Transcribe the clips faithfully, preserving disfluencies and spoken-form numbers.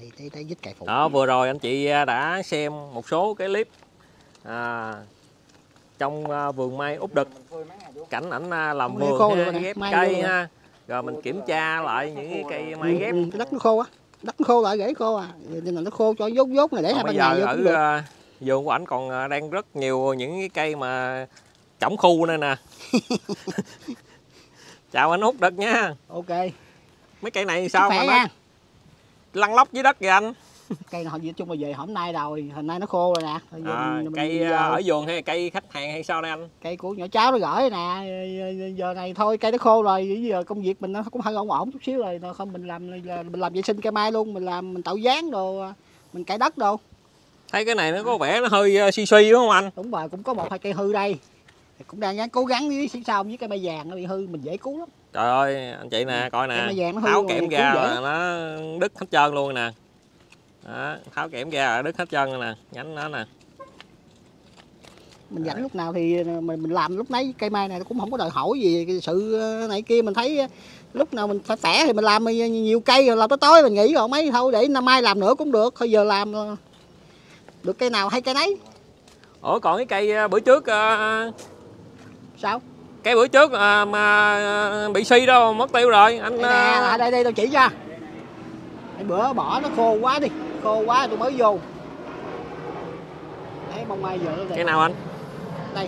đi tới tới dít cài phụ. Đó, vừa rồi anh chị đã xem một số cái clip à, trong vườn mai Úc Đực, cảnh ảnh làm vườn khô ha, rồi ghép cây ha, rồi mình kiểm tra lại những cái cây mai ghép. Ừ, cái đất nó khô á, đất nó khô lại rễ khô à, nên là nó khô cho dốt dốt này để hai bây ban ngày giờ vô cũng ở được. vườn của ảnh còn đang rất nhiều những cái cây mà trỏng khu đây nè. Chào anh Úc Đực nha. Ok. Mấy cây này sao mà nó lăn lóc dưới đất vậy anh? Cây nào nói chung là về hôm nay rồi, hôm nay nó khô rồi nè. À, cây ở vườn hay cây khách hàng hay sao đây anh? Cây của nhỏ cháu nó gửi nè, giờ này thôi cây nó khô rồi, giờ công việc mình nó cũng hơi ổn ổn chút xíu rồi, không mình làm mình làm vệ sinh cây mai luôn, mình làm mình tạo dáng đồ, mình cày đất đồ. Thấy cái này nó có vẻ nó hơi suy suy đúng không anh? Đúng rồi, cũng có một hai cây hư đây, cũng đang gắng cố gắng với phía sau với cây mai vàng nó bị hư mình dễ cứu lắm. Trời ơi anh chị nè, coi nè, nó tháo kẽm ra là nó đứt hết trơn luôn nè. Đó, tháo kẽm ra là đứt hết trơn rồi nè, nhánh nó nè. Mình rảnh lúc nào thì mình mình làm lúc nấy, cây mai này cũng không có đòi hỏi gì sự này kia, mình thấy lúc nào mình phải khỏe thì mình làm nhiều cây rồi làm tới tối mình nghỉ rồi mấy thôi để năm mai làm nữa cũng được, thôi giờ làm được cây nào hay cây nấy. Ủa còn cái cây bữa trước uh... sao? Cái bữa trước à, mà bị suy đâu mất tiêu rồi anh. Đây nè, lại đây đây tôi chỉ cho. Cái bữa bỏ nó khô quá đi, khô quá tôi mới vô. Đấy bông mai giờ nó cái nào anh? Đây.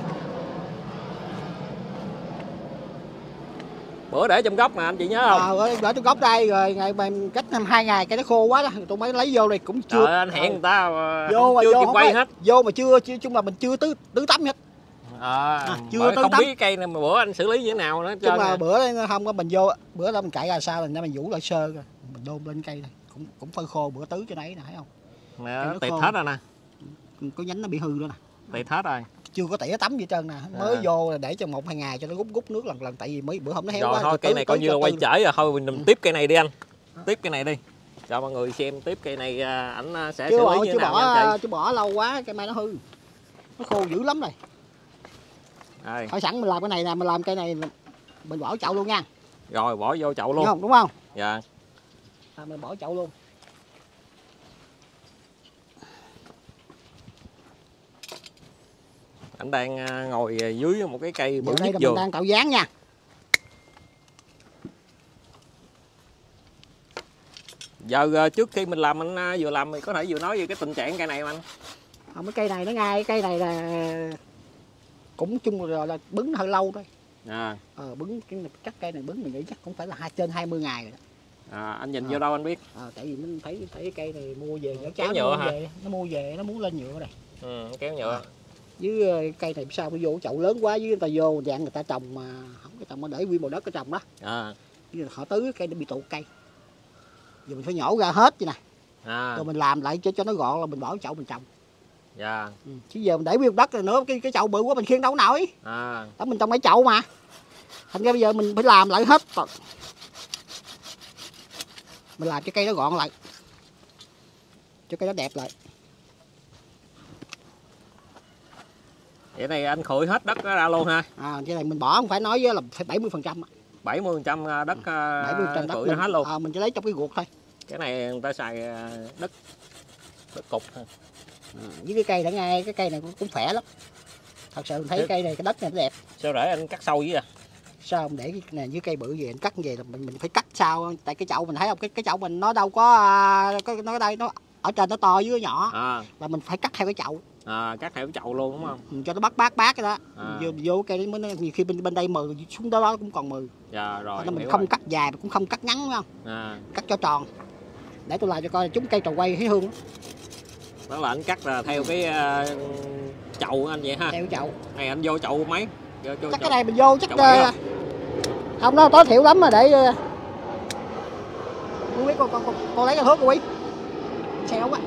Bữa để trong góc mà anh chị nhớ không? Ờ, à, để trong góc đây rồi ngày cách năm hai ngày cái nó khô quá đó, tôi mới lấy vô đây cũng chưa. Trời, anh hẹn người ta vô chưa vô kịp quay hết. Vô mà chưa, chưa chung là mình chưa tứ tứ tắm hết. À, à, chưa không tắm. Biết cái cây này mà bữa anh xử lý như thế nào nữa. Chung là bữa đây không có mình vô, bữa đó mình cạy ra sao mình mình vũ lại sơ rồi, mình đôn lên cây này cũng cũng phơi khô bữa tứ cho đấy nè, thấy không? Nè, nó tiệt hết rồi nè. Có nhánh nó bị hư nữa nè. Tiệt hết rồi. Chưa có tỉa tắm gì trơn nè, mới à. Vô để cho một hai ngày cho nó rút rút nước lần lần, tại vì mấy bữa hôm nó héo rồi, quá. Thôi cây này coi như là quay trễ rồi, thôi mình ừ. tiếp cây này đi anh. Tiếp cây này đi. Cho mọi người xem tiếp cây này ảnh sẽ chưa xử bỏ, lý như chưa nào bỏ, nha chứ bỏ lâu quá cây mai nó hư. Nó khô dữ lắm rồi. Rồi. Thôi sẵn mình làm cái này nè, mình làm cây này mình bỏ chậu luôn nha. Rồi bỏ vô chậu luôn. Đúng không? Đúng không? Dạ. À, mình bỏ chậu luôn. Anh đang ngồi dưới một cái cây bự nhất vườn. Mình đang tạo dáng nha. Giờ trước khi mình làm anh vừa làm mình có thể vừa nói về cái tình trạng cây này không anh? Không, cái cây này nó ngay, cái cây này là cũng chung rồi là bứng hơi lâu thôi. À. Ờ, bứng cái chắc cây này bứng mình nghĩ chắc cũng phải là hai trên hai mươi ngày rồi đó. À, anh nhìn à. vô đâu anh biết? À, tại vì mình thấy thấy cây này mua về nhỏ cháu nhựa mua hả? Về, nó mua về nó muốn lên nhựa này. Ừ, kéo nhựa. À. Với cây này sao nó vô chậu lớn quá, với người ta vô dạng người ta trồng mà không có trồng mà để nguyên bầu đất cái trồng đó. À. Với họ tứ cây nó bị tụ cây. Giờ mình phải nhổ ra hết vậy nè. À. Rồi mình làm lại cho cho nó gọn là mình bỏ chậu mình trồng. Dạ. Ừ. Chứ giờ mình để nguyên đất rồi nữa cái cái chậu bự quá mình khiêng đâu nổi. À. Đó mình trong cái chậu mà. Thành ra bây giờ mình phải làm lại hết. Mình làm cho cây nó gọn lại. Cho cây nó đẹp lại. Vậy này anh khử hết đất ra luôn ha? À, cái này mình bỏ không phải nói với là phải bảy mươi phần trăm. bảy mươi phần trăm đất bảy mươi phần trăm đất khử hết luôn. À, mình chỉ lấy trong cái ruột thôi. Cái này người ta xài đất đất cục thôi. À, với cái cây đã ngay cái cây này cũng, cũng khỏe lắm. Thật sự mình thấy Thế... cây này cái đất này nó đẹp. Sao để anh cắt sâu vậy à? Sao không để cái này với cây bự về anh cắt về là mình mình phải cắt sao, tại cái chậu mình thấy không, cái cái chậu mình nó đâu có, có nó ở đây nó ở trên nó to dưới nó nhỏ. À. Là mình phải cắt theo cái chậu. À, cắt theo cái chậu luôn đúng không? Ừ, cho nó bắt bát bát cái đó. À. Vô vô cây mới nhiều khi bên bên đây mừ xuống đó, đó cũng còn mừ. Dạ rồi. Nên mình không rồi. Cắt dài mà cũng không cắt ngắn đúng không? À. Cắt cho tròn. Để tôi làm cho coi chúng cây trầu quay thấy hương. Đó là anh cắt là theo cái uh, chậu anh vậy ha? Theo chậu. Này anh vô chậu mấy? Vô, vô, chắc chậu. Cái này mình vô chắc uh, không, nó tối thiểu lắm mà để uh... Quý con, con, con, con lấy cái thước của Quý. Xéo quá.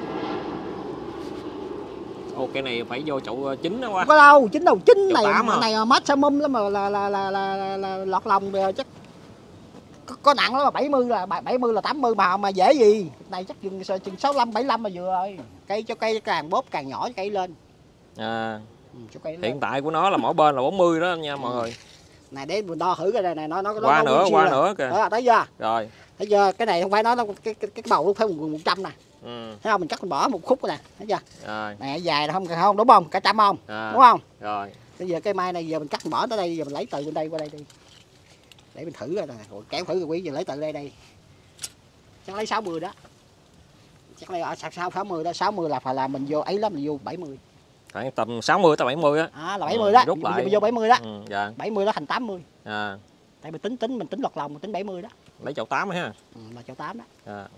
Ồ, cái này phải vô chậu chín đó quá. Không có đâu, chín đâu, chín này này này mát maximum lắm mà là là là, là, là, là lọt lòng rồi chắc có, có nặng lắm mà bảy mươi là bảy mươi là tám mươi mà mà dễ gì. Này chắc chừng chừng sáu mươi lăm bảy mươi lăm mà vừa rồi. Cây cho cây càng bóp càng nhỏ cây lên. À. Ừ, cho cây hiện lên. Tại của nó là mỗi bên là bốn mươi đó nha mọi người. Này để mình đo thử cái này này nó nó qua nó nữa qua rồi. nữa kìa. Đó, thấy chưa? Rồi. Thấy chưa? Cái này không phải nói nó cái cái, cái bầu nó phải một trăm nè. Ừ. Thấy không, mình cắt mình bỏ một khúc nè, thấy chưa? Rồi. Nè dài không không đúng không? Cả trăm không? À. Đúng không? Rồi. Bây giờ cây mai này giờ mình cắt mình bỏ tới đây, giờ mình lấy từ bên đây qua đây đi. Để mình thử rồi nè, rồi kéo thử rồi quý giờ lấy từ đây đây. Chắc lấy sáu mươi đó. Chắc lấy ở sáu sáu mươi đó, sáu mươi là phải là mình vô ấy lắm, mình vô bảy mươi. Khoảng tầm sáu mươi tới bảy mươi á. À là bảy mươi đó. Rút lại. Mình vô bảy mươi đó. Ừ, dạ. bảy mươi đó thành tám mươi. À. Tại mình tính tính mình tính lọt lòng mình tính bảy mươi đó. Lấy chậu tám ha. Ừ, là chậu tám đó. À.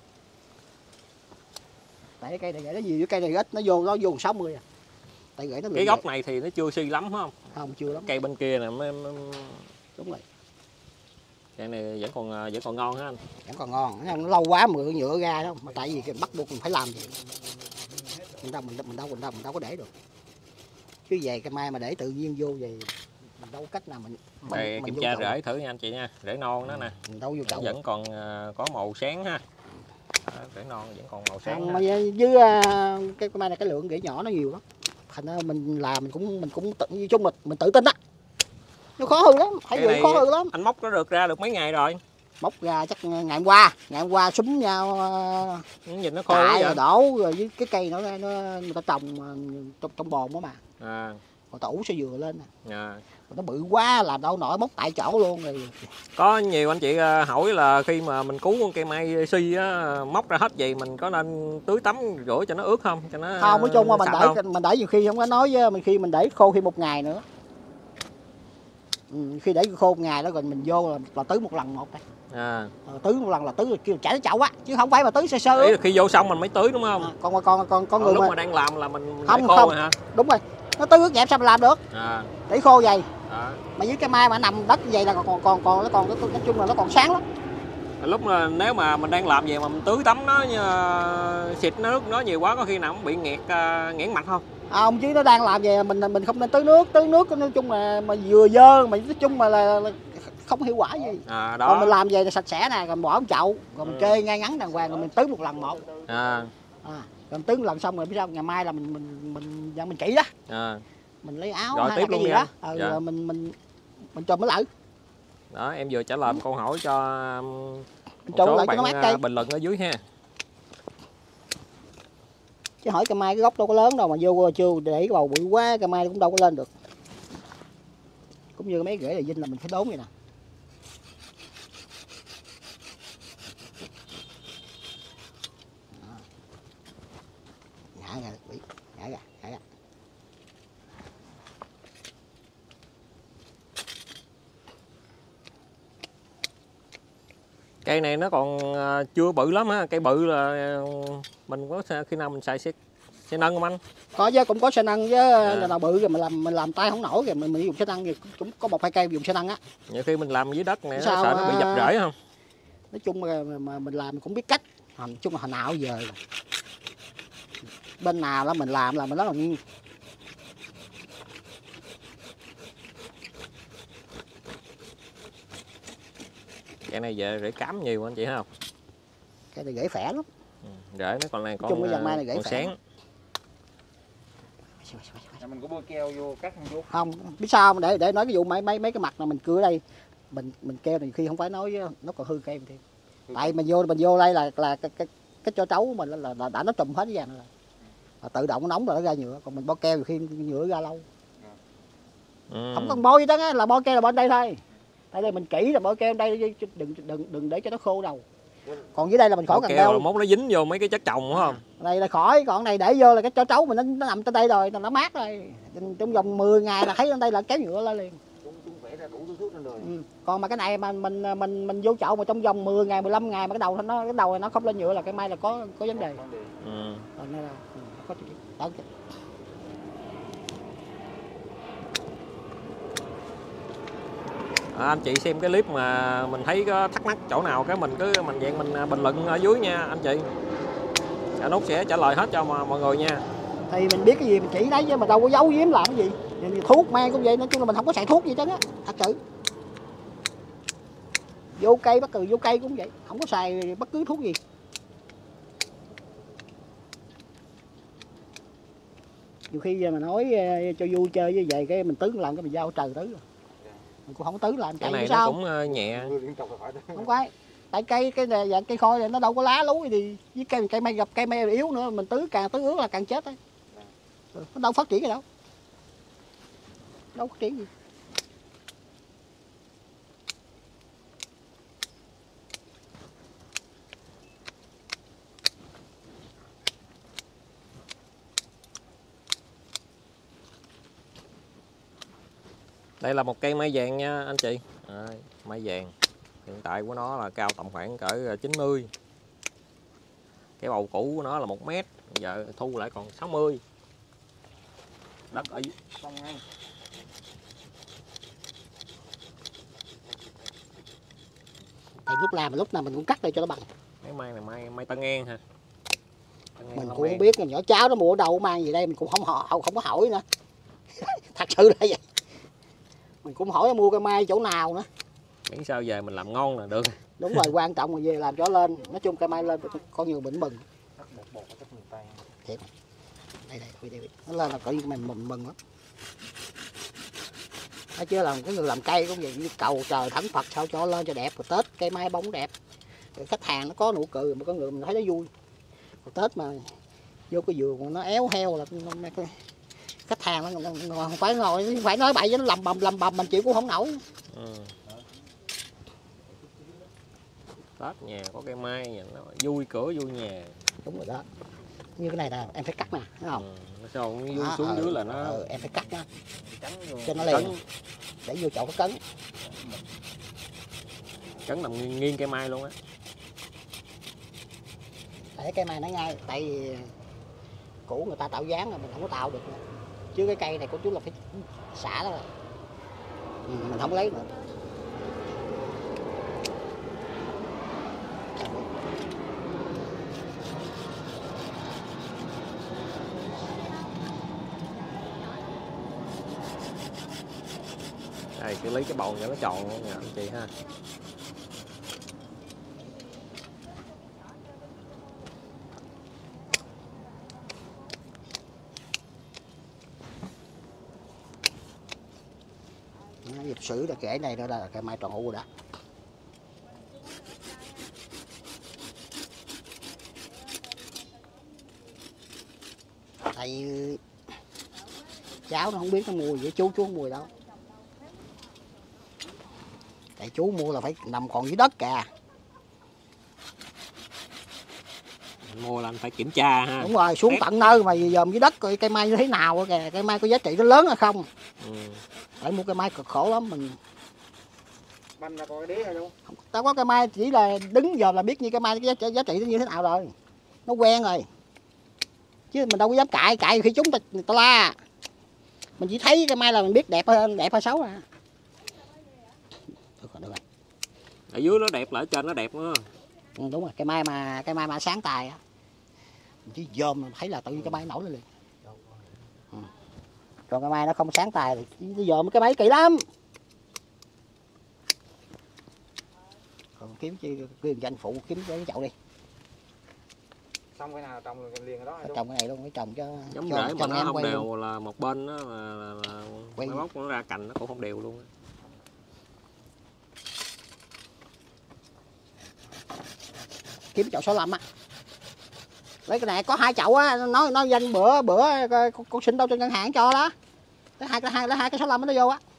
Tại cái cây này nó nhiều, cái cây này ít nó vô nó vô sáu mươi à. Tại gửi nó cái gốc vậy này thì nó chưa suy lắm phải không? Không, chưa lắm. Cây bên kia nè mới, mới... Đúng rồi. Cây này vẫn còn vẫn còn ngon ha anh. Vẫn còn ngon, nó lâu quá mượn nhựa ra đó, mà tại vì cái bắt buộc mình phải làm gì. Mình đâu mình mình đâu mình đâu mình đâu có để được. Chứ về cây mai mà để tự nhiên vô về mình đâu có cách nào mình Đây mình kiểm tra rễ thử nha anh chị nha, rễ non đó nè. Mình đâu vô chậu. Vẫn còn có màu sáng ha. Đó, rễ non vẫn còn màu sáng. Mà với cái mai này cái lượng rễ nhỏ nó nhiều lắm. Thành ra mình làm mình cũng mình cũng tự nói chung mình mình tự tin đó. Nó khó hư lắm, phải vụ khó hư lắm. Anh móc nó được ra được mấy ngày rồi? Móc ra chắc ngày hôm qua, ngày hôm qua súng nhau nhìn nó khô quá rồi đổ rồi với cái cây nó, nó người ta trồng trong, trong bồn đó mà. À. Còn tủ sẽ vừa lên nè. À. Nó bự quá làm đâu nổi, móc tại chỗ luôn rồi. Có nhiều anh chị hỏi là khi mà mình cứu con cây mai suy á, móc ra hết vậy mình có nên tưới tắm rửa cho nó ướt không? Cho nó không, nói chung mà mình để không? mình để nhiều khi không có nói với mình, khi mình để khô khi một ngày nữa. Ừ, khi để khô một ngày đó rồi mình vô là, là tưới một lần một đây. À. Ờ, tưới một lần là tưới kêu chảy nó chậu á, chứ không phải mà tưới sơ sơ. Ý là khi vô xong mình mới tưới đúng không? À, còn còn còn con người lúc mà... mà đang làm là mình không khô không rồi hả? Đúng rồi, nó tưới ướt nhẹp sao mà làm được. À. Để khô vậy. À. Mà dưới cái mai mà nằm đất như vậy là còn còn còn, còn nó còn nói chung là nó còn sáng lắm. Lúc mà nếu mà mình đang làm gì mà mình tưới tắm nó xịt nó nước nó nhiều quá có khi nào cũng bị nghẹt uh, nghẽn mặt không? À, ông chứ nó đang làm vậy mình mình không nên tưới nước, tưới nước nói chung là mà vừa dơ mà nói chung mà là, là không hiệu quả gì. À, đó. Còn mình làm vậy là sạch sẽ nè, rồi bỏ một chậu, rồi mình ừ. kê ngay ngắn đàng hoàng rồi mình tưới một lần một. À. À, rồi mình tưới một lần xong rồi biết sao ngày mai là mình mình mình mình, mình kỹ đó. À. Mình lấy áo rồi hay tiếp là cái gì nha. đó, ừ, dạ. Rồi mình mình mình trùm nó lại. Đó, em vừa trả lời một câu hỏi cho một số lại bạn bình luận ở dưới ha. Chứ hỏi cây mai cái gốc đâu có lớn đâu mà vô chưa để cái bầu bụi quá cây mai cũng đâu có lên được. Cũng như mấy rễ là dinh là mình phải đốn vậy nè. Ngã ra, bị ngã ra, ngã ra. Cây này nó còn chưa bự lắm ha, cây bự là mình có khi nào mình xài xe xe nâng không anh? Có chứ, cũng có xe nâng chứ, à. Nào bự rồi mình làm mình làm tay không nổi rồi mình, mình dùng xe nâng thì cũng có một hai cây dùng xe nâng á. Nhiều khi mình làm dưới đất này nó sợ nó bị dập rễ không? Nói chung mà, mà mình làm cũng biết cách, nói chung là hồi nào giờ rồi. Bên nào đó mình làm là mình rất là nghiêng. Cái này về rễ cám nhiều anh chị thấy không? Cái này rễ khỏe lắm. Ừ, rễ nó còn này còn, chung cái dàn mai này rễ còn sáng. Mình có bôi keo vô cắt không vô? Không, biết sao không? để để nói cái vụ mấy mấy mấy cái mặt này mình cưa đây, mình mình keo thì khi không phải nói nó còn hư cây thêm. Tại mình vô mình vô đây là là cái cái, cái cho trấu của mình là, là đã nó trùm hết cái vàng này rồi. Là tự động nóng là nó ra nhựa, còn mình bo keo thì khi nhựa ra lâu. Ừ. Không cần bo gì đó á, là bo keo là bên đây thôi. Tại đây mình kỹ là bo keo đây đừng đừng đừng để cho nó khô đầu. Còn dưới đây là mình khỏi cần đeo. Mốt nó dính vô mấy cái chất trồng đúng không? À, đây là khỏi, còn này để vô là cái cho trấu mình nó, nó nằm trên đây rồi, nó mát rồi. Trong vòng mười ngày là thấy trên đây là kéo nhựa lên liền. Ừ. Còn mà cái này mà mình mình mình vô chậu mà trong vòng mười ngày mười lăm ngày mà cái đầu nó cái đầu này nó không lên nhựa là cái mai là có có vấn đề. Ừ. Rồi nên là có chuyện. Đó. À, anh chị xem cái clip mà mình thấy có thắc mắc chỗ nào cái mình cứ mình dạng mình bình luận ở dưới nha anh chị. Anh Út sẽ trả lời hết cho mọi người nha. Thì mình biết cái gì mình chỉ đấy chứ mà đâu có giấu giếm làm cái gì. Thuốc men cũng vậy, nói chung là mình không có xài thuốc gì hết á, thật sự. Vô cây bất cứ vô cây cũng vậy, không có xài bất cứ thuốc gì. Nhiều khi giờ mà nói cho vui chơi với vậy cái mình tứ lần cái mình giao trời tứ rồi. Mình cũng không tứ làm cái này nó sao? Cũng nhẹ. Không phải. tại cây cái này dạng cây khôi này nó đâu có lá lúa thì với cây cây mai gặp cây mai yếu nữa, mình tưới càng tưới ướt là càng chết đấy. Nó đâu phát triển gì đâu, đâu phát triển gì. Đây là một cây mai vàng nha anh chị. Đây, mai vàng hiện tại của nó là cao tầm khoảng cỡ chín mươi. Cái bầu cũ của nó là một mét, giờ thu lại còn sáu mươi. Đất ở dưới xong ngay. Tại lúc làm lúc nào mình cũng cắt đây cho nó bằng. cái mai này mai mai Tân An ha. Tân An Mình Long cũng An. không biết, nhỏ cháu nó mua ở đâu mang gì đây mình cũng không hỏi, không có hỏi nữa. Thật sự là vậy. Mình cũng hỏi nó mua cây mai chỗ nào nữa. Miễn sao về mình làm ngon là được. Đúng rồi, quan trọng là về làm cho lên. Nói chung cây mai lên có nhiều bệnh mừng. Cắt bột bột ở miền Tây. Thiệt. Đây đây, đây, đây. Nó lên là coi như mình mừng mừng lắm. Nó chứ là cái người làm cây cũng vậy, như cầu trời thánh Phật sao cho lên cho đẹp, rồi Tết cây mai bóng đẹp. Rồi khách hàng nó có nụ cười, mà có người mình thấy nó vui. Rồi Tết mà vô cái vườn nó éo heo là khách hàng nó, nó, nó không phải ngồi phải nói bậy với nó lầm bầm lầm bầm mình chịu cũng không nổi. Ừ. Tết nhà có cây mai nhà nó vui cửa vui nhà. Đúng rồi đó. Như cái này nè em phải cắt nè, thấy không? Ừ. Nó sao vui Đó, xuống ờ, dưới là nó ờ, em phải cắt nha Trắng cho nó cấn. liền, để vô chỗ nó cấn. Cấn nằm nghiêng, nghiêng cây mai luôn á. Tại cây mai nó ngay, tại vì cũ người ta tạo dáng rồi mình không có tạo được nữa. Chứ cái cây này của chú là phải xả đó rồi. Ừ, mình không lấy nữa. Đây xử lý cái bầu cho nó tròn luôn nha anh chị ha. Dịp sử là kể này đó là cây mai tròn u rồi đó. Tại cháu nó không biết nó mua gì, chú chú không mua gì đâu. Tại chú mua là phải nằm còn dưới đất kìa. Mua là anh phải kiểm tra ha. Đúng rồi, xuống tận nơi mà dòm dưới đất coi cây mai như thế nào kìa, cây mai có giá trị nó lớn hay không. Ừ. Phải mua cây mai cực khổ lắm mình. Banh ra coi đế rồi luôn. Tao có cây mai chỉ là đứng dòm là biết như cây mai cái giá, giá trị nó như thế nào rồi. Nó quen rồi. Chứ mình đâu có dám cãi, cãi khi chúng ta, ta la. Mình chỉ thấy cây mai là mình biết đẹp hay đẹp hay xấu à. Được rồi, được rồi. Ở dưới nó đẹp là ở trên nó đẹp nữa. Ừ, đúng rồi, cây mai mà cây mai mà sáng tài á. Mình chỉ dòm mình thấy là tự nhiên cây mai nổi lên liền. Ừ. Còn cây mai nó không sáng tài thì nó dòm cái máy kỳ lắm. Còn kiếm chi quyền danh phụ kiếm cái chậu đi. Xong cái nào trồng liền liền đó. Trồng cái này luôn, phải trồng cho Giống cho, rễ mà cho nó không quay đều luôn. là một bên đó là, là, là Quay. nó bóc nó ra cành nó cũng không đều luôn. Kiếm chậu số lăm á. Lấy cái này có hai chậu á, nói nói danh bữa bữa con, con xin đâu trên ngân hàng cho đó. Lấy hai cái hai lấy hai cái số lăm nó vô á.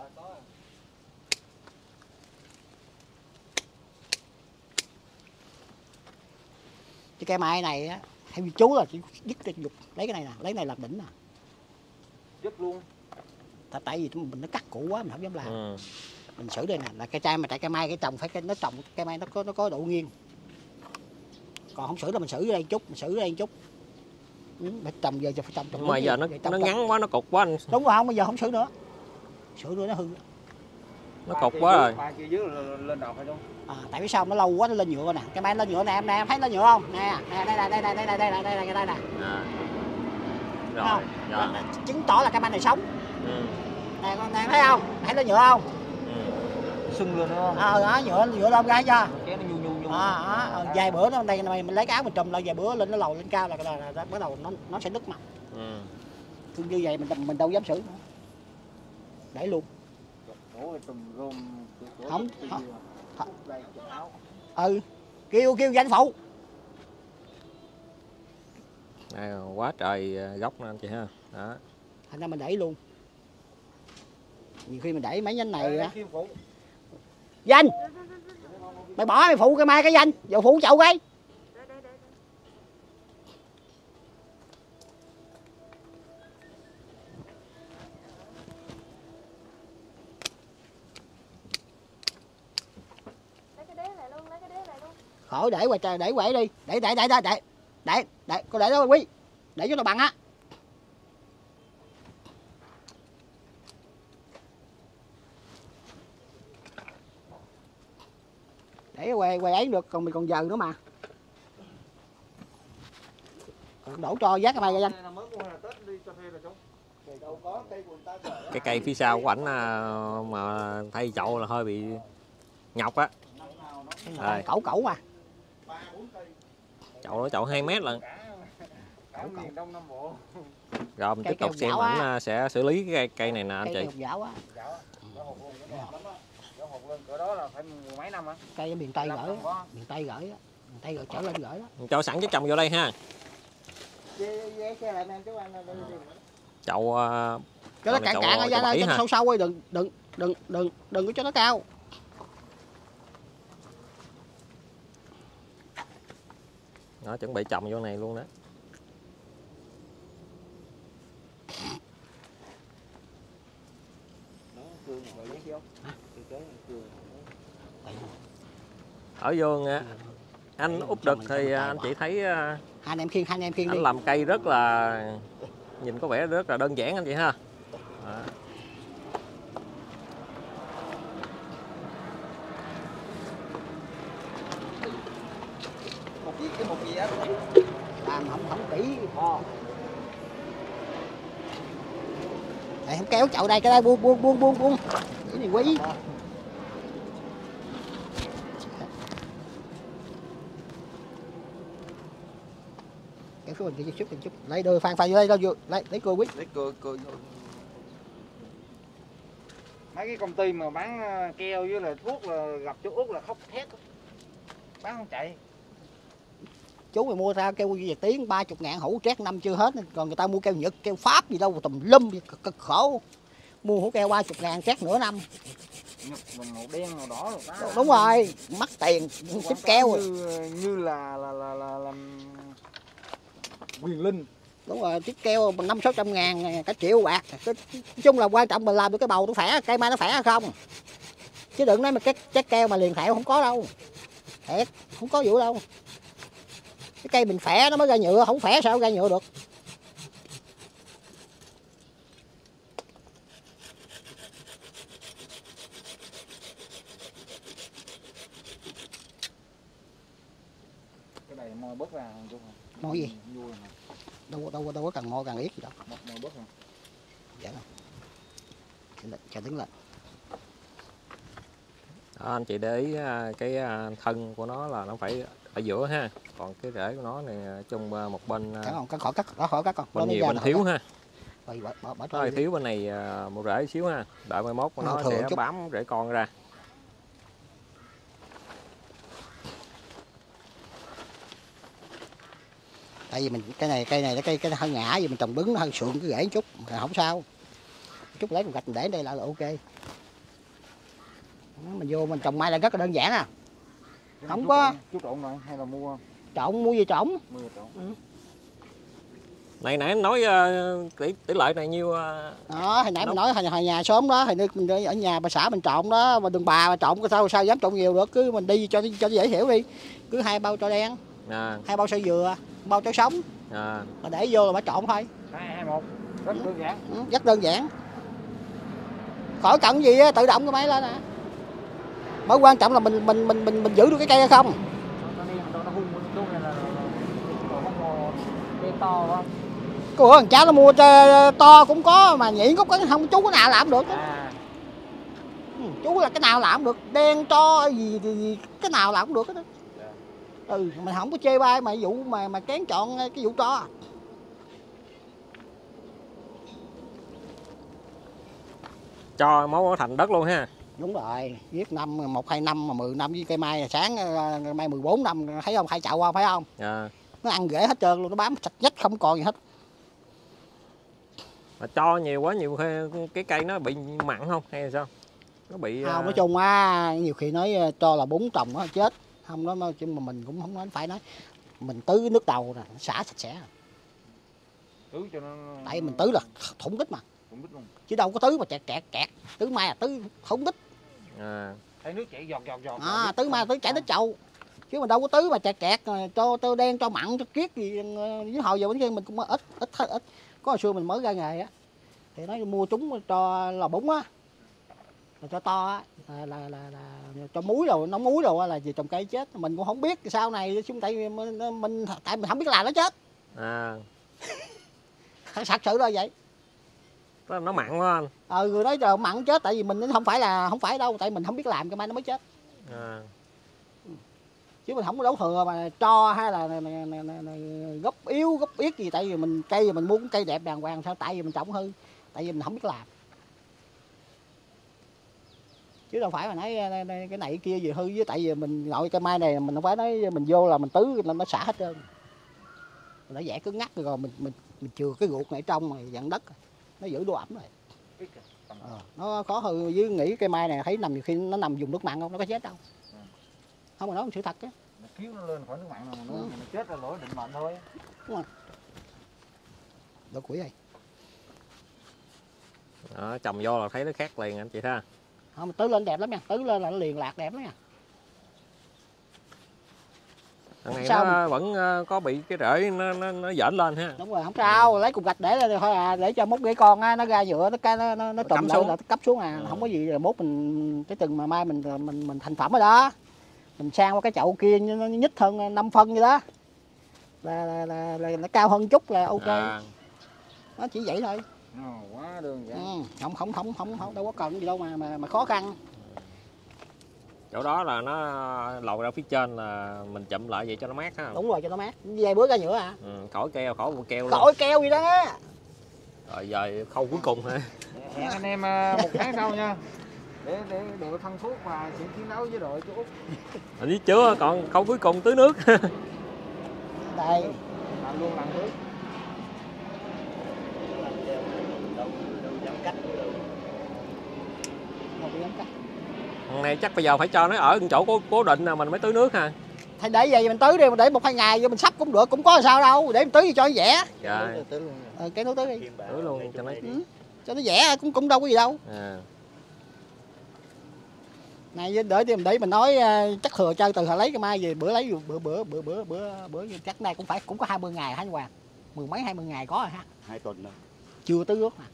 Cái cây mai này á, theo chú là chỉ dứt ra dục, lấy cái này nè, lấy cái này làm đỉnh nè. Dứt luôn. Tại, tại vì mình nó cắt cũ quá mình không dám làm. Ừ. Mình xử đây nè, là cây trai mà tại cây mai cái trồng phải cái nó trồng cây mai nó có nó có độ nghiêng. Còn không xử là mình xử đây một chút, mình xử đây một chút. Ừ, phải trồng giờ phải trồng trồng. Mà giờ nó trồng, nó trồng. ngắn quá nó cục quá anh. Đúng rồi, không bây giờ không xử nữa. Xử nữa nó hư. Nó cục quá rồi. Ba kia dưới lên đọt hay không? À, tại vì sao nó lâu quá nó lên nhựa nè, cây mai lên nhựa nè em nè, em thấy lên nhựa không? Nè, nè đây này đây này đây này đây này đây này đây này. À. Rồi, Không? rồi. Chứng tỏ là cây mai này sống. Ừ. Nè con nè thấy không? Thấy lên nhựa không? Ừ. Sưng lên nữa. Ờ đó, nhựa nhựa lên ra chưa? Cái nó nhu nhu nhu. À, à, vài bữa nó đây này mình lấy cái áo mình trùm lại vài bữa lên nó lồi lên cao là, là, là, là bắt đầu nó nó sẽ nứt mặt. Ừ. Cứ như vậy mình mình đâu dám xử nữa. Để luôn. Ủa trùm rôm. Không, không. Ừ, kêu kêu danh phụ. Đây, quá trời gốc nè anh chị ha. Đó. Thành ra mình đẩy luôn. Nhiều khi mình đẩy mấy nhánh này á. Danh. Mày bỏ mày phụ cái mai cái danh, giờ phụ chậu cái. Khỏi để qua trời, để quậy đi. Để để để để để. Để để cô để đó Quý. Để cho nó bằng á. Để quay quay ấy được, còn mình còn giờ nữa mà. Còn đổ cho giác cái mai ra danh. Cái cây phía sau của ảnh mà thay chậu là hơi bị nhọc á. Rồi. Cẩu cẩu mà. Chậu đó chậu hai mét lận. Cẩu cẩu. Rồi mình tiếp tục xem ảnh sẽ xử lý cái cây, cây này nè anh chị. Cỡ đó là phải mười mấy năm hả? Cây miền Tây gửi, miền Tây gửi á, miền Tây gửi trở lên gửi đó. Cho sẵn cái trồng vô đây ha. Chậu cho nó cạn cạn ra đây, cho nó sâu sâu ơi, đừng đừng đừng đừng đừng có cho nó cao. Nó chuẩn bị trồng vô này luôn đó. Ở vườn anh Út Đực thì anh chị thấy hai anh em khiêng hai anh em khiêng anh đi. làm cây rất là nhìn có vẻ rất là đơn giản anh chị ha. Đó. Một chiếc cái một gì đó làm không không kỹ ho. Đây không kéo chậu đây, cái đây buông buông buông buông buông. Cái này quý. Cái số mình chút chút lấy đưa phan phan vô đây đâu vô lấy lấy cưa quý. Lấy cưa cưa vô. Mấy cái công ty mà bán keo với là thuốc là gặp chú Út là khóc thét. Bán không chạy. Chú mày mua ra keo Việt Tiến ba mươi ngàn hũ trét năm chưa hết, còn người ta mua keo Nhật, keo Pháp gì đâu tùm lum cực, cực khổ. Mua hũ keo ba mươi ngàn trét nửa năm. Nhật màu đen màu đỏ rồi đó. Đúng rồi, mắc tiền ship keo như, như là là là là, là quyền linh. Đúng rồi, chiếc keo năm sáu trăm ngàn, cả triệu bạc. Nói chung là quan trọng mình làm được cái bầu nó khỏe, cây mai nó khỏe hay không. Chứ đừng nói mà cái trái keo mà liền thẹo không có đâu. Thiệt, không có vụ đâu. Cái cây mình khỏe nó mới ra nhựa, không khỏe sao ra nhựa được. Cái này moi bớt ra chú. Moi gì? Đâu đâu đâu có cần moi càng ít gì đâu. Moi bớt ra. Dạ rồi. Cho đứng lên. Đó, anh chị để ý cái thân của nó là nó phải ở giữa ha, còn cái rễ của nó này chung một bên cái khỏi cắt, đó khỏi cắt con. Bên nhiều bên thiếu ha. Rồi, bỏ, bỏ, bỏ Rồi, thiếu bên này một rễ xíu ha, đợi mai mốt của nó sẽ chút. Bám rễ con ra. Tại vì mình cái này cây này cái cái hơi ngã, vì mình trồng đứng nó hơi sượng cái rễ chút, không sao. Chút lấy một gạch mình để đây là, là ok. Mình vô mình trồng mai là rất là đơn giản à. Không chú có trộn, chú trộn rồi hay là mua trộn, mua gì trộn. Mua trộn. Ừ. Này nãy nói uh, tỷ, tỷ lệ này nhiêu uh... đó hồi nãy mình nói hồi, hồi nhà sớm đó, hồi mình ở nhà bà xã mình trộn đó, mà đường bà mà trộn cái sao sao dám trộn nhiều được, cứ mình đi cho cho dễ hiểu đi, cứ hai bao tro đen à. Hai bao sợi dừa, bao tro sống à. Mà để vô là bà trộn thôi. Hai hai một rất đơn giản. Ừ, rất đơn giản. Khỏi cần gì á, tự động cái máy lên nè. Mới quan trọng là mình mình mình mình mình giữ được cái cây hay không. Cô ơi, thằng cháu nó mua to cũng có mà nhỉ gốc không, chú cái nào làm được. À. Ừ, chú là cái nào làm được, đen to gì thì gì, cái nào làm cũng được hết. Ừ, mình không có chê bai mà vụ mà mà kén chọn cái vụ to. Cho máu thành đất luôn ha. Đúng rồi, viết năm một hai năm mà mười năm với cây mai sáng cây mai mười bốn năm, thấy không, hai chậu không phải không? À. Nó ăn rễ hết trơn luôn, nó bám sạch nhách không còn gì hết. Mà cho nhiều quá nhiều khi cái cây nó bị mặn không hay là sao? Nó bị Không, nói chung á nhiều khi nói cho là bốn trồng nó chết. Không đó, nói chung mà mình cũng không nói phải nói. Mình tưới nước đầu nè, xả sạch sẽ. Tưới cho nó. Tại mình tưới là thủng tích mà. Thủng tích luôn. Chứ đâu có tưới mà kẹt kẹt kẹt. Tưới mai là tưới thủng tích. À. Thấy nước chảy giọt giọt giọt. À, tưới mai tưới chảy tới chậu. Chứ mình đâu có tưới mà kẹt kẹt cho tơ đen cho mặn cho kiết gì với hồi giờ bánh kia mình cũng ít ít ít. Có hồi xưa mình mới ra nghề á thì nói mua chúng cho lò bún á. Là cho to á là, là, là, là cho muối rồi nấu muối rồi là gì trồng cây chết, mình cũng không biết sau này chúng tại mình, mình tại mình không biết làm nó chết. À. Thật sự đó vậy. Nó mặn quá anh. Ờ người nói trời mặn chết tại vì mình không phải là không phải đâu, tại mình không biết làm cái mai nó mới chết. À. Chứ mình không có đấu thừa mà cho hay là, là, là, là, là, là gốc yếu gốc yết gì, tại vì mình cây mình muốn cây đẹp đàng hoàng sao, tại vì mình trồng hư, tại vì mình không biết làm. Chứ đâu phải mà nói cái này cái kia gì hư, với tại vì mình nội cây mai này mình không phải nói mình vô là mình tứ là nó xả hết trơn. Nó dẻ cứng ngắc rồi mình mình mình chừa cái ruột này trong mà dặn đất nó giữ độ ẩm rồi. Ờ, nó khó hư với nghĩ cây mai này thấy nằm nhiều khi nó nằm dùng nước mặn không nó có chết đâu. Không mà nói sự thật á. Nó cứu nó lên khỏi nước mặn mà nó, ừ. nó chết là lỗi định mệnh thôi. Đúng rồi. Đồ củi đây. Đó, trồng vô là thấy nó khác liền anh chị thấy. Không, tứ lên đẹp lắm nha, tứ lên là nó liền lạc đẹp lắm nha. Thằng này sao nó mà... vẫn có bị cái rễ nó nó nó dễn lên ha. Đúng rồi, không sao, lấy cục gạch để lên thôi à, để cho mốt cái con á nó ra nhựa nó nó nó, nó trùm lại là nó cấp xuống à, ừ. Không có gì, rồi mốt mình cái chừng mà mai mình mình mình thành phẩm rồi đó. Mình sang qua cái chậu kia nó nhích hơn năm phân vậy đó. Là là, là, là nó cao hơn chút là ok. À. Nó chỉ vậy thôi. À, quá đơn giản. Ừ, không không không không không đâu có cần gì đâu mà mà mà khó khăn. Chỗ đó là nó lầu ra phía trên là mình chụm lại vậy cho nó mát ha. Đúng rồi, cho nó mát. Vài bữa ra nhựa à. Ừ, khỏi keo, khỏi bộ keo luôn. Khỏi keo gì đó. Rồi giờ khâu cuối cùng ha. Hẹn anh em một tháng sau nha. Để để đội thân thuốc và sự chiến đấu với đội chú Út. Hình như chưa, còn khâu cuối cùng tưới nước. Đây. Làm luôn làm tưới. Thằng này chắc bây giờ phải cho nó ở chỗ cố, cố định là mình mới tưới nước ha. Thì để vậy mình tưới đi, mình để một hai ngày rồi mình sắp cũng được, cũng có sao đâu, để mình tưới cho nó dẻ. Dạ. Ờ, cái nó tưới đi. Tưới luôn cho nó ừ. Cho nó dẻ cũng cũng đâu có gì đâu. À. Này để để mình để mình nói chắc thừa chơi từ hồi lấy cái mai về bữa lấy bữa bữa bữa bữa bữa bữa chắc nay cũng phải cũng có hai mươi ngày hả anh Hoàng? Mười mấy hai mươi ngày có rồi ha. Hai tuần rồi. Chưa tưới nước mà.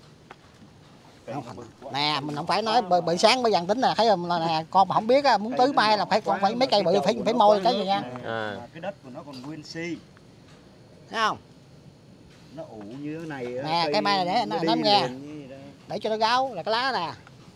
Nè mình không phải nói bởi, bởi sáng mới dàn tính là thấy không là nè, con mà không biết á, muốn tưới mai là phải còn phải mấy cây bự phải phải môi cái gì nha. À. Cái đất của nó còn nguyên si. Thấy không? Nó ủ như thế này. Nè cây mai này để nó nắm nghe. Để cho nó gáo là cái lá nè.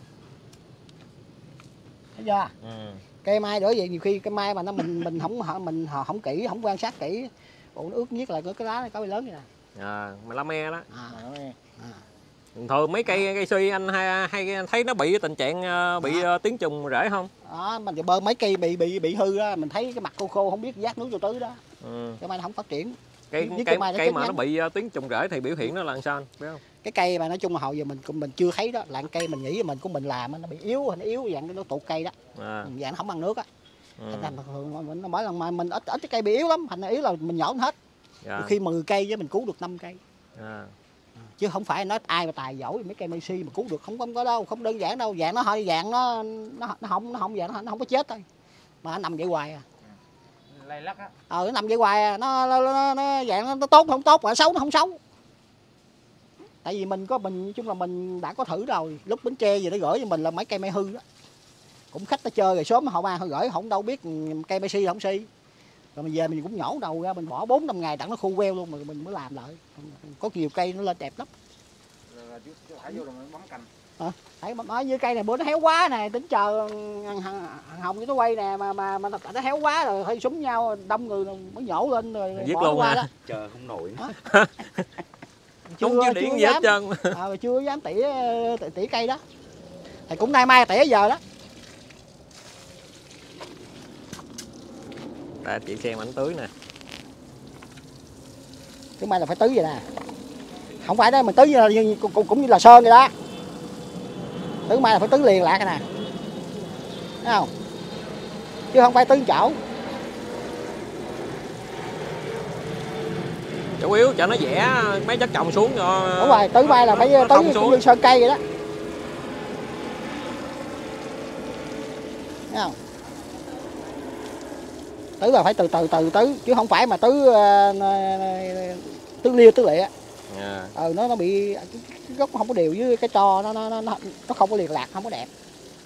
Thấy chưa? Ừ. Cây mai đổi vậy nhiều khi cây mai mà nó mình mình không mình không kỹ, không quan sát kỹ, bộ nó ướt nhất là cái lá này có bị lớn như này. À, mà lá me đó. À. À. Thường mấy cây cây suy anh hay, hay thấy nó bị tình trạng bị à. tiếng trùng rễ không? Đó, mình bơ mấy cây bị bị bị hư đó, mình thấy cái mặt khô khô không biết giác nước vô tưới đó. Ừ. Cái mai nó không phát triển. Cây cây, cây, cây mà nó bị tiếng trùng rễ thì biểu hiện nó là sao anh biết không? Cái cây mà nói chung là hồi giờ mình mình chưa thấy đó, là cây mình nghĩ mình của mình làm nó bị yếu, nó yếu dạng nó tụt cây đó. À. Dạng nó không ăn nước á. Ừ. Thành thường mình mỗi lần mà mình ít ít cái cây bị yếu lắm, thành yếu là mình nhổ hết. Dạ. Khi mười cây với mình cứu được năm cây. À. Chứ không phải nói ai mà tài giỏi mấy cây Messi mà cứu được, không có, không có đâu, không đơn giản đâu, dạng nó hơi dạng nó nó nó không nó không dạng nó, nó không có chết thôi mà nó nằm vậy hoài à. Lay lắc á. Ờ nó nằm vậy hoài à, nó nó, nó, nó dạng nó, nó tốt không tốt mà xấu nó không xấu. Tại vì mình có mình chung là mình đã có thử rồi, lúc Bến Tre gì nó gửi cho mình là mấy cây mai hư đó, cũng khách tới chơi rồi sớm họ mang họ gửi không đâu biết cây Messi không si. Rồi mình về mình cũng nhổ đầu ra, mình bỏ bốn năm ngày đặng nó khô queo luôn mà mình mới làm lại. Có nhiều cây nó lên đẹp lắm. Rồi thả vô rồi bấm cành. À, thấy nói như cây này bữa nó héo quá nè, tính chờ thằng Hồng với nó quay nè mà mà mà nó héo quá rồi hơi súng nhau đông người mới nhổ lên rồi giết luôn qua đó. Chờ không nổi. chưa chưa, chưa điện gì hết trơn. À, chưa dám tỉa tỉa cây đó. Thì cũng nay mai tỉa giờ đó. Đây chị xem ảnh tưới nè. Tưới mai là phải tưới vậy nè. Không phải đó mình tưới như, như, cũng, cũng như là sơn vậy đó. Tưới mai là phải tưới liền lạc cái nè. Thấy không? Chứ không phải tưới chỗ. Chủ yếu cho nó vẽ mấy chất trồng xuống cho. Đúng rồi, tưới mai là phải tưới cũng như sơn cây vậy đó. Thấy không? Tưới là phải từ từ từ tưới chứ không phải mà tưới tưới liêu tưới lịa. À. Ừ, nó nó bị cái gốc không có đều với cái tro nó nó nó nó không có liền lạc, không có đẹp.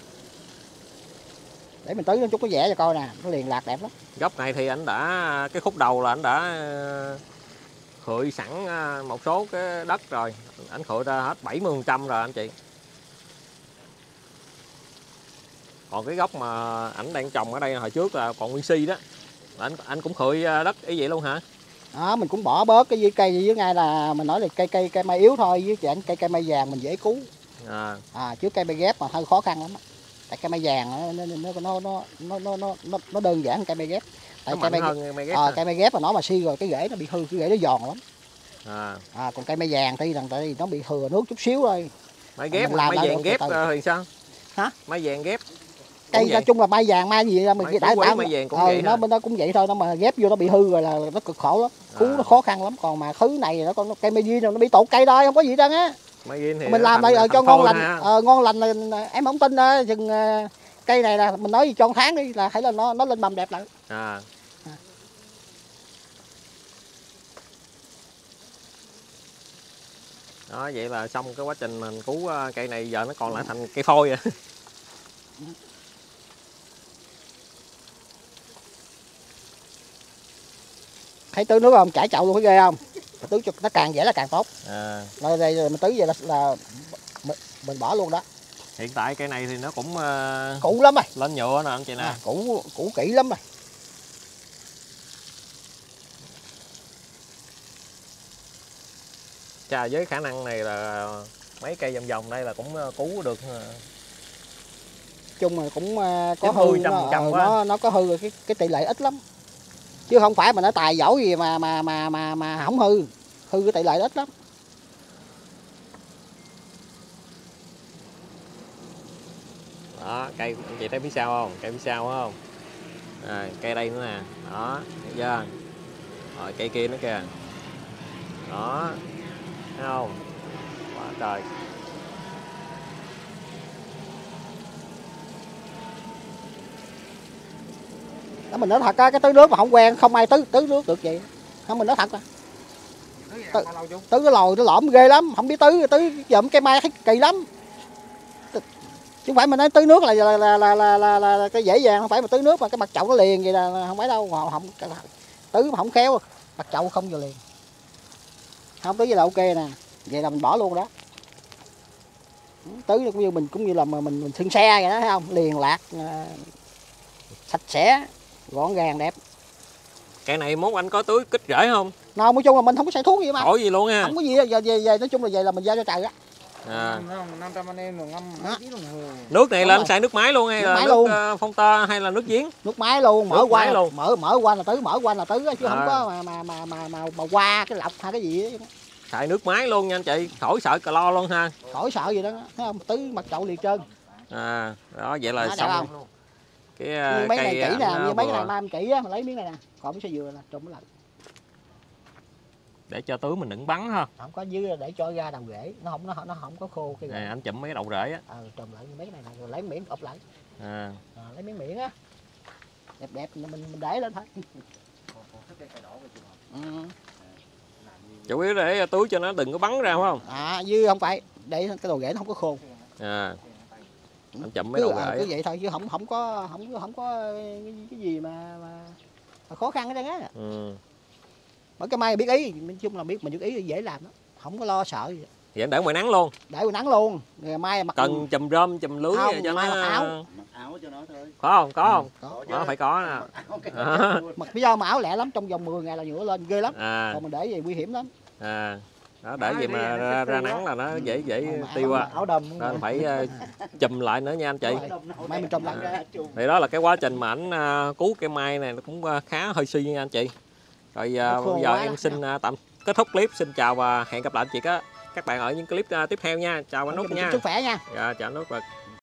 Để mình tưới nó chút có vẽ cho coi nè, nó liền lạc đẹp lắm. Gốc này thì anh đã cái khúc đầu là anh đã khơi sẵn một số cái đất rồi, anh khơi ra hết bảy mươi phần trăm rồi anh chị. Còn cái gốc mà ảnh đang trồng ở đây hồi trước là còn nguyên si đó, anh anh cũng khơi đất ý vậy luôn hả? Đó, mình cũng bỏ bớt cái cây dưới ngay là mình nói là cây cây cây mai yếu thôi, với chẳng cây cây mai vàng mình dễ cứu. À, à chứ cây mai ghép mà hơi khó khăn lắm. Tại cây mai vàng nó nó nó nó nó nó nó, nó đơn giản hơn cây mai ghép. Tại nó cây mai, hơn mai ghép. À, cây mai ghép mà nó mà si rồi cái rễ nó bị hư, cái rễ nó giòn lắm. À. À, còn cây mai vàng thì rằng tại nó bị thừa nước chút xíu thôi. Mai ghép mai vàng ghép thì sao? Hả? Mai vàng ghép. Cây nói chung là mai vàng mai gì mình đã tạo mai vàng cũng ờ, vậy nó hả? nó cũng vậy thôi, nó mà ghép vô nó bị hư rồi là nó cực khổ lắm, cứu à. Nó khó khăn lắm. Còn mà thứ này nó con cây mai duyên nó bị tột cây thôi, không có gì đâu á. Mình làm đây cho ngon lành, ờ, ngon lành là em không tin đó, chừng uh, cây này là mình nói gì cho tháng đi là thấy là nó nó lên mầm đẹp lại. À. À. Đó, vậy là xong cái quá trình mình cứu cây này, giờ nó còn lại thành cây phôi rồi. Thấy tưới nước không, chảy chậu luôn, thấy ghê không? Tưới cho nó càng dễ là càng tốt. À. Rồi đây mình tưới vậy là, là mình bỏ luôn đó. Hiện tại cây này thì nó cũng uh, cũ lắm rồi, lên nhựa nè anh chị nè. À, cũ cũ kỹ lắm rồi. Chà, với khả năng này là mấy cây vòng vòng đây là cũng cứu được. Chung là cũng có hư, nó, nó nó có hư cái cái tỷ lệ ít lắm. Chứ không phải mà nó tài giỏi gì mà mà mà mà mà không hư, hư cái tỷ lệ ít lắm. Đó, cây anh chị thấy phía sau không? Cây phía sau không? À, cây đây nữa nè. Đó, thấy chưa? Rồi cây kia nữa kìa. Đó. Thấy không? Quá trời. Đó, mình nói thật á, cái tưới nước mà không quen không ai tưới tưới nước được vậy. Không, mình nói thật á. Tưới tưới cái lồi nó lõm ghê lắm, không biết tưới tưới dụm cây mai thấy kỳ lắm. Chứ không phải mình nói tưới nước là là là là là, là, là, là cái dễ dàng, không phải mà tưới nước mà cái mặt chậu nó liền vậy là không phải đâu, không tưới mà không khéo mặt chậu không vừa liền. Không tưới vậy là ok nè, vậy là mình bỏ luôn đó. Tưới cũng như mình cũng như là mình mình, mình sưng xe vậy đó, thấy không? Liền lạc, sạch sẽ, gọn gàng đẹp. Cái này mốt anh có tưới kích rễ không? Nào, nói chung là mình không có xài thuốc gì mà. Khỏi gì luôn ha. Không có gì đó, về, về, về nói chung là về là mình giao cho trời á. À. năm trăm anh em rồi ngâm mấy ký đồng hồ. Nước này là anh xài nước máy luôn hay nước là nước luôn. Phong tơ hay là nước giếng? Nước máy luôn, mở nước qua luôn. mở mở qua là tưới, mở qua là tưới chứ à. Không có mà mà mà mà mà, mà qua cái lọc hay cái gì đó. Xài nước máy luôn nha anh chị, khỏi sợ clo luôn ha. Khỏi sợ gì đó, thấy không? Tưới mặt chậu liền trơn. À, đó vậy là đó, xong luôn. Cái như mấy cây này chỉ nè, như mấy cái này mai em chỉ á, lấy miếng này nè, còn miếng xe dừa nè, trồng mới lại. Để cho tưới mình đừng bắn ha. Không có dưới để cho ra đầu rễ, nó không nó nó không có khô cái này anh chụm mấy cái đầu rễ á. Ờ, trồng lại mấy cái này nè, rồi lấy miếng ốp lại. À. À, lấy miếng miệng á. Đẹp đẹp mình mình để lên thôi. Ừ. Chủ yếu để tưới cho nó đừng có bắn ra phải không? À, dư không phải, để cái đầu rễ nó không có khô. À. Anh chụm mấy đầu rễ. À, cứ vậy thôi chứ không không có không không có cái, cái gì mà, mà, mà khó khăn hết trơn á. Ừ. Bởi cái mai biết ý, nói chung là biết mình biết ý thì dễ làm đó, không có lo sợ gì. Vậy anh để ngoài nắng luôn. Để ngoài nắng luôn. Ngày mai mặc cần chùm rơm chùm lưới không, cho mai nó mặc áo. Mặc áo cho nó thôi. Có không? Có không? Ừ, có. Đó phải có nè. Mặc lý do mà áo lẹ lắm, trong vòng mười ngày là nhựa lên ghê lắm. À. Còn mình để gì nguy hiểm lắm. À. đó, để Nói gì đi, mà nó ra, sẽ ra tiêu nắng á. là nó dễ dễ Mà tiêu áo, à. áo đầm Nên phải uh, chùm lại nữa nha anh chị. mấy mình trong lạnh ra. Thì đó là cái quá trình mà ảnh uh, cứu cây mai này nó cũng uh, khá hơi suy nha anh chị. Rồi uh, bây giờ em xin uh, tạm kết thúc clip, xin chào và hẹn gặp lại anh chị á các bạn ở những clip uh, tiếp theo nha. Chào anh Út nha. Sức khỏe nha. Dạ, chào anh Út.